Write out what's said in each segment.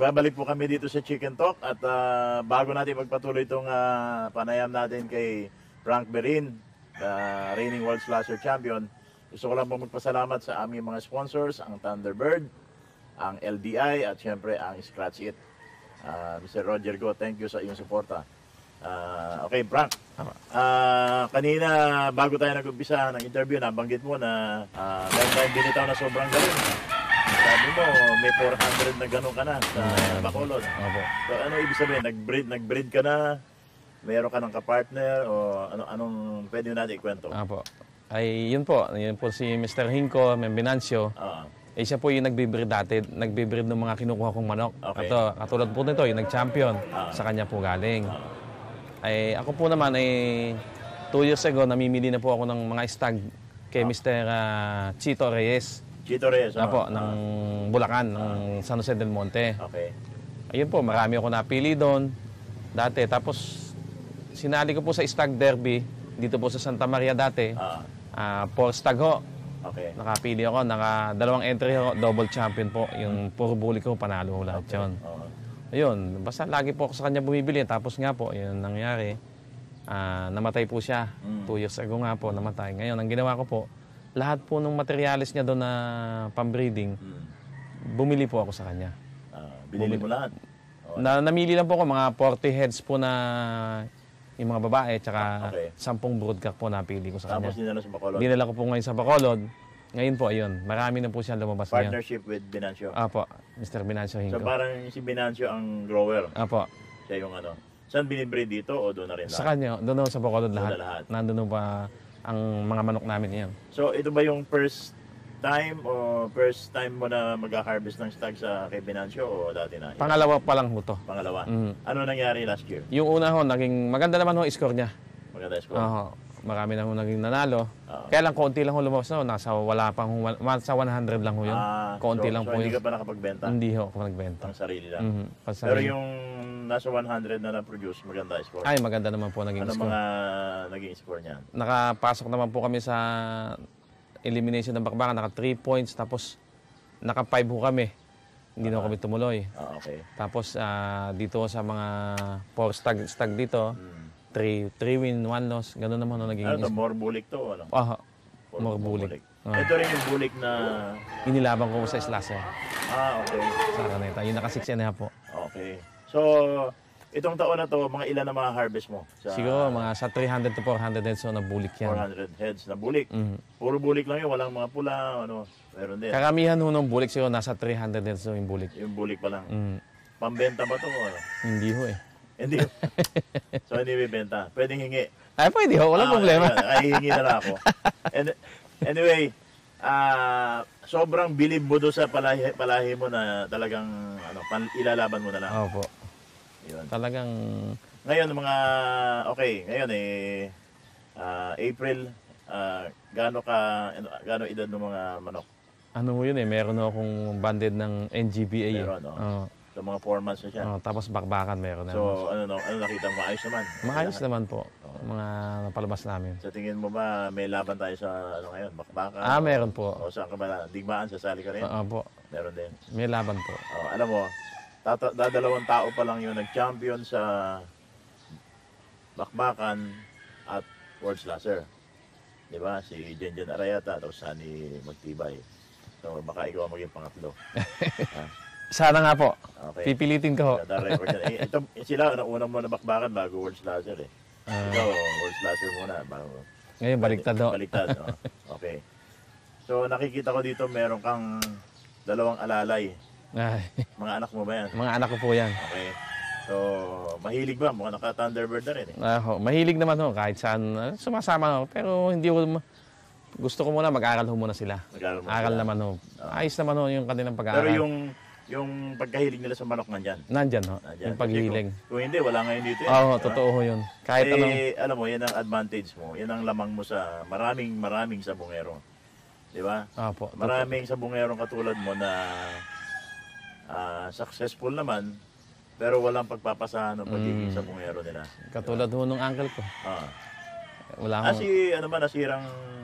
Nagbabalik po kami dito sa Chicken Talk at bago natin magpatuloy itong panayam natin kay Frank Berin, reigning World Slasher Champion, gusto ko lang po magpasalamat sa aming mga sponsors, ang Thunderbird, ang LDI at syempre ang Scratch It. Mr. Roger Go, thank you sa iyong suporta. Okay, Frank. Kanina, bago tayo nag-umpisa ng interview, nabanggit mo na meron tayong binitaw na sobrang galing. Sabi mo, may 400 na gano'n ka na sa Bacolod. So, ano ibig sabihin? Nag-breed ka na? Meron ka ng kapartner? O anong pwede natin ikwento? Apo. Ay, yun po si Mr. Hinko Membinancio. Siya po yung nagbe-breed dati. Nagbe-breed ng mga kinukuha kong manok. Okay. Katulad po nito, yung nag-champion. Sa kanya po galing. Ay, ako po naman, 2 years ago, namimili na po ako ng mga stag kay Mr. Chito Reyes. Chito Reyes, Apo, ng Bulacan, ng San Jose del Monte. Okay. Ayun po, marami ako napili doon dati. Tapos, sinali ko po sa Stag Derby, dito po sa Santa Maria dati. 4 stag ho. Okay. Nakapili ako, dalawang entry ho, double champion po. Yung puro buli ko, panalo ko lahat yun. Ayun, basta lagi po ako sa kanya bumibili. Tapos nga po, yun nangyari. Namatay po siya. 2 years ago nga po, namatay. Ngayon, ang ginawa ko po, lahat po ng materialis niya doon na pambreeding, bumili po ako sa kanya. Binili mo lahat? Namili lang po ako, mga 40 heads po na yung mga babae, tsaka 10 broodcock po napili ko sa kanya. Tapos dinala sa Bacolod? Dinala ko po ngayon sa Bacolod. Ngayon po, ayun, marami na po siya lumabas ngayon. Partnership with Binancio? Apo, Mr. Binancio Hinko. So parang si Binancio ang grower? Apo. Siya yung ano. Saan binibreed dito o doon na rin lahat? Sa kanya, doon sa Bacolod lahat. lahat. Nandun pa ang mga manok namin yan. So ito ba yung first time mo na mag-harvest ng stag sa kay Binancio o dati na? Pangalawa pa lang ho to. Pangalawa? Ano nangyari last year? Yung una ho, naging maganda naman ho score niya. Maganda score? Marami na ho naging nanalo. Kaya lang, konti lang ho lumabas na ho. Nasa 100 lang ho yun. Konti lang po hindi yun. ka pa nakapagbenta? Hindi ho ako nagbenta. Pang sarili lang? Pero yung nasa 100 na na-produce, maganda score? Ay, maganda naman po naging score. Ano mga naging score niyan? Nakapasok naman po kami sa elimination ng bakbakan. Naka 3 points. Tapos, naka 5 ho kami. Hindi na kami tumuloy. Okay. Tapos, dito sa mga 4 stag dito, 3 win, 1 loss. Ganun naman ho naging Ano to? More bulik to? Ano? More bulik. Ito rin yung bulik na... Inilaban ko sa Slasher. Okay. Sa kaneta. Yung naka 6 yan po. Okay. So, itong taon na to, mga ilan na mga harvest mo? Siguro, mga sa 300 to 400 heads na bulik yan. 400 heads na bulik? Puro bulik lang yun, walang mga pula, ano, meron din. Karamihan ho ng bulik, siguro nasa 300 heads yung bulik. Yung bulik pa lang. Pambenta ba to? Ano? Hindi ho Hindi. So, hindi bibenta. Pwedeng hingi. Ay, pwede ho. Walang problema. Ay, hingi na lang ako. Anyway, sobrang bilib mo doon sa palahi mo na talagang ilalaban mo na lang. Opo. Yun. Talagang... Ngayon, ngayon April, gaano edad ng mga manok? Ano mo yun meron akong banded ng NGBA. Meron, So, mga 4 months na siya. Tapos bakbakan meron na. So, ano nakita mo? Maayos naman? Maayos naman po. Mga napalabas namin. Sa tingin mo ba, may laban tayo sa ngayon? Bakbakan? Meron po. O saan ka ba? Digmaan, sasali ka rin? Opo. Meron din. May laban po. Alam mo, dadalawang tao pa lang yung nag-champion sa bakbakan at World Slasher. Di ba? Si Jenjen Arayata at Sunny Magtibay. So, baka ikaw ang maging pangatlo. Sana nga po. Okay. Pipilitin ko. Ito, sila, una mo na bakbakan bago World Slasher eh. Ikaw, World Slasher muna. Bago. Ngayon, baliktad ho. Baliktad, Okay. So, nakikita ko dito, meron kang 2 alalay. Mga anak mo ba yan? Mga anak ko po yan. Okay. So, mahilig ba? Mukhang naka-Thunderbird na rin eh. Mahilig naman ho. Kahit saan sumasama ho. Pero hindi ko... Gusto ko muna mag-aral ho muna sila. Aral naman ho. Ayos naman ho yung kanilang pag-aaral. Pero yung pagkahilig nila sa manok nandyan? Nandyan ho. Yung paghihiling. Kung hindi, wala ngayon dito yan. Oo, totoo ho yun. Kahit alam mo, yan ang advantage mo. Yan ang lamang mo sa maraming sabungero. Di ba? Opo. Maraming sabungero katulad mo na successful naman, pero walang pagpapasahan ng pagiging sabungero nila. Katulad ho nung uncle ko. Wala ho. Nasirang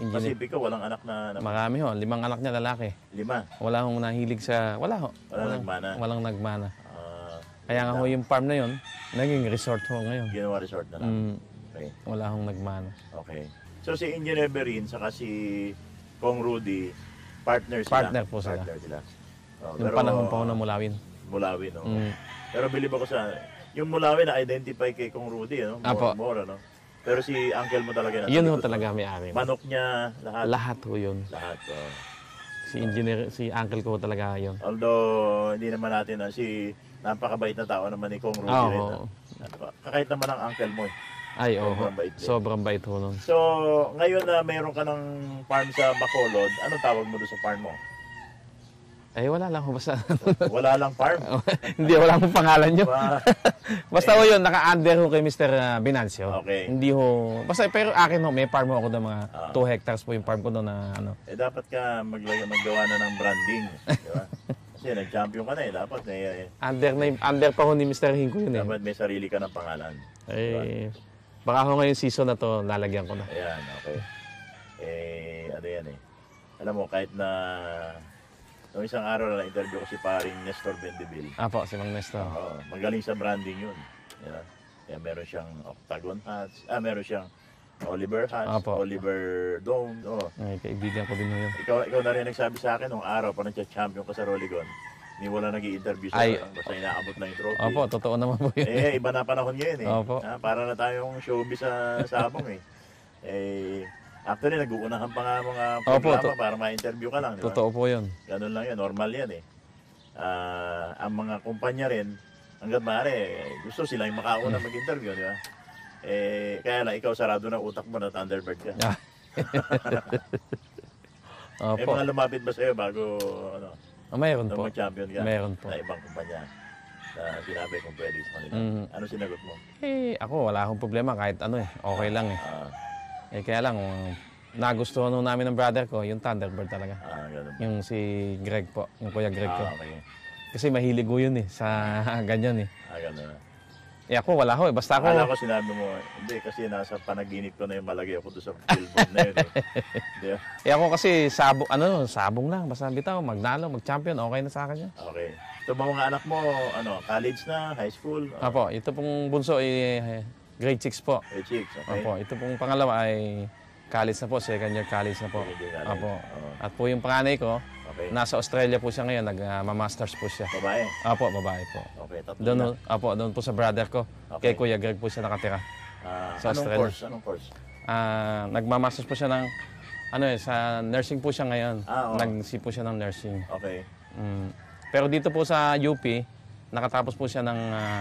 engineer. Pacifico, walang anak na Marami ho, 5 anak niya lalaki. 5. Wala hong nahilig sa, wala ho. Walang nagmana. Walang nagmana. Ah, Kaya nga ho yung farm na yun, naging resort ho ngayon. ginawa resort na lang. Okay. Wala hong nagmana. Okay. So si Engineer Berin saka si Kong Rudy, partner sila. Partner po sila. Partner sila. Oh, Yung panahon pa ho na Mulawin. Mulawin, no? Mm. Pero believe ako sa, yung Mulawin na-identify kay Kong Rudy, no? Apo. More, no? Pero si uncle mo talaga. Yun ho talaga may-ari. Manok niya, lahat. Lahat ho yun. Lahat, oh. Si uncle ko ho talaga yun. Although, hindi naman natin, si napakabait na tao naman ni Kong Rudy Oo. rin. No? Kahit naman ang uncle mo. Ay, oo. Sobrang bait din. Sobrang bait ho nun. So, ngayon na mayroon ka ng farm sa Bacolod, anong tawag mo doon sa farm mo? Eh, wala lang ho. Basta, Wala lang farm. hindi, wala akong pangalan nyo. Ba- Basta ho yun, naka-under ho kay Mr. Binancio. Okay. Hindi ho, basta pero akin ho, may farm ho ako na mga Ah. 2 hectares po yung farm ko doon na ano. dapat ka maggawa na ng branding. Di ba? Kasi nag-champion ka na Dapat Under pa ho ni Mr. Hinko yun eh. dapat may sarili ka ng pangalan. Eh, baka ho ngayong season na to, lalagyan ko na. Ayan, okay. Ano yan Alam mo, kahit na noong isang araw na interview ko si paring Nestor Bendeville. Apo, si Mang Nestor. Oo, magaling sa branding yun. Yan. Kaya meron siyang Octagon hats, meron siyang Oliver hats, Apo. Oliver Dome. Oh. Ay, kaibigan ko din ho yun. Ikaw na rin nagsabi sa akin nung araw pa nagcha-champion ka sa Rolligon. Hindi wala nag-i-interview sa Ay. basta inaabot lang yung trophy. Opo, totoo naman po yun. Iba na panahon ngayon Opo. Para na tayong showbiz sa sabong actually, nag-uunahan pa nga mga Opo, programa para ma-interview ka lang. Di ba? Totoo po yun. Ganun lang yan, normal yan ang mga kumpanya rin, hanggang maaari, gusto sila yung makauna mag-interview, di ba? Kaya lang, ikaw sarado na utak mo na Thunderbird ka. Ah. Opo. Mga lumapit ba sa'yo bago Mayroon po. mag-champion ka? Meron po. Na ibang kumpanya na sinabi kung pwede sa kanila. Mhm. Ano sinagot mo? Eh, ako wala akong problema kahit ano okay lang eh. Kaya lang, nagustuhan nung namin ng brother ko, yung Thunderbird talaga. Ganun. Yung si Greg po, yung Kuya Greg ko. Okay. Kasi mahilig ko yun sa ganyan eh. Ganun. Eh ako wala ho basta ako. Akala ko sinabi mo, hindi kasi nasa panaginip ko na yung malagay ako doon sa billboard na yun Di ba? Ako kasi sabong lang. Basta bitaw, magnalo, mag-champion, okay na sa akin yan. Okay. Ito ba mga anak mo, college na, high school? Apo, ito pong bunso ay grade 6 po. Chicks, okay. Apo, ito pong pangalawa ay college na po, second year college na po. Second year college. Apo. Oo. At po yung panganay ko, Okay. nasa Australia po siya ngayon, nagma-masters po siya. Babae? Apo, babae po. Okay, tatlo Doon, na. doon po sa brother ko, Okay. kay Kuya Greg po siya nakatira. sa Anong Australia. course? Anong course? Nagmamasters po siya ng, sa nursing po siya ngayon. Oo. Nagsi po siya ng nursing. Okay. Pero dito po sa UP, nakatapos po siya ng,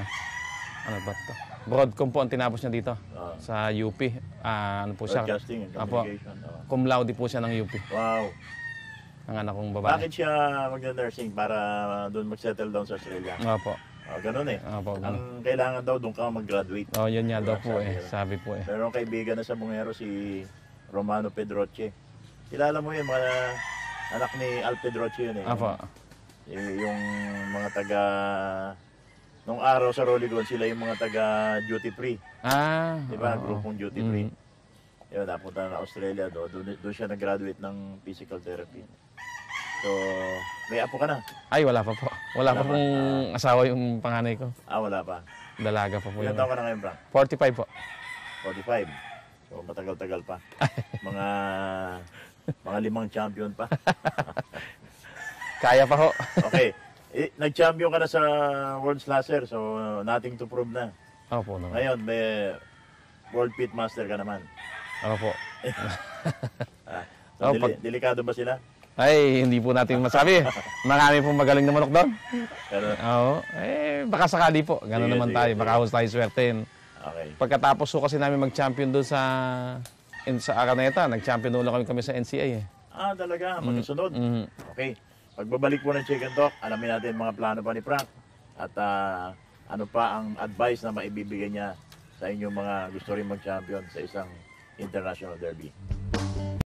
ano ba ito? Broadcom po ang tinapos niya dito sa UP. Ano po siya? Broadcasting and Apo. communication. Cum laude po siya ng UP. Wow. Ang anak kong babae. Bakit siya mag-nursing para doon mag-settle down sa Australia? Opo. Ganun Opo. Ang kailangan daw doon ka mag-graduate. Yun nga daw po Sabi po Pero ang kaibigan na sa Bungero si Romano Pedroche. Kilala mo yun, mga anak ni Al Pedroche yun Opo. Yung mga taga nung araw sa Rolligon, sila yung mga taga duty free. Di ba? Oo. Grupong duty free. Yun, napunta na Australia doon siya nag-graduate ng physical therapy. So, may apo ka na? Ay, wala pa po. Wala pa Wala pa. pong asawa yung panganay ko. Wala pa. Dalaga pa po Ilan yun. taon ka na ngayon, Frank? 45 po. 45. So, matagal-tagal pa. Mga 5 champion pa. Kaya pa ho. Okay. Nag-champion ka na sa World Slasher, so nothing to prove na. Opo naman. Ngayon, may World Pit Master ka naman. Opo. So, Oh, delikado ba sila? Ay, hindi po natin masabi. Marami pong magaling na manok doon. Pero, Oo. Baka sakali po. Gano'n Sige, naman sige, tayo. sige. Baka tayo swertein. okay. Pagkatapos po kasi namin mag-champion doon sa Araneta, nag-champion ulit kami sa NCA Talaga, magkasunod. Mhm. Okay. Pagbabalik po ng Chicken Talk, alamin natin mga plano pa ni Frank. At ano pa ang advice na maibibigay niya sa inyong mga gusto rin mag-champion sa isang international derby.